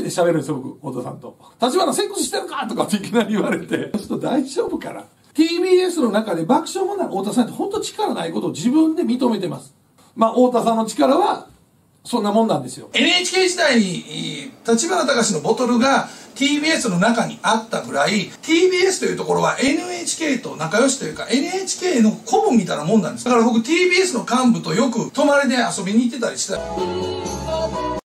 喋るんですよ、僕、太田さんと。立花セックスしてるかとかっていきなり言われて、ちょっと大丈夫かな。TBS の中で爆笑問題の太田さんって本当力ないことを自分で認めてます。まあ、太田さんの力は、そんなもんなんですよ。 NHK 時代に、立花隆のボトルが TBS の中にあったぐらい、TBS というところは NHK と仲良しというか、NHK の顧問みたいなもんなんです。だから僕 TBS の幹部とよく泊まりで遊びに行ってたりした。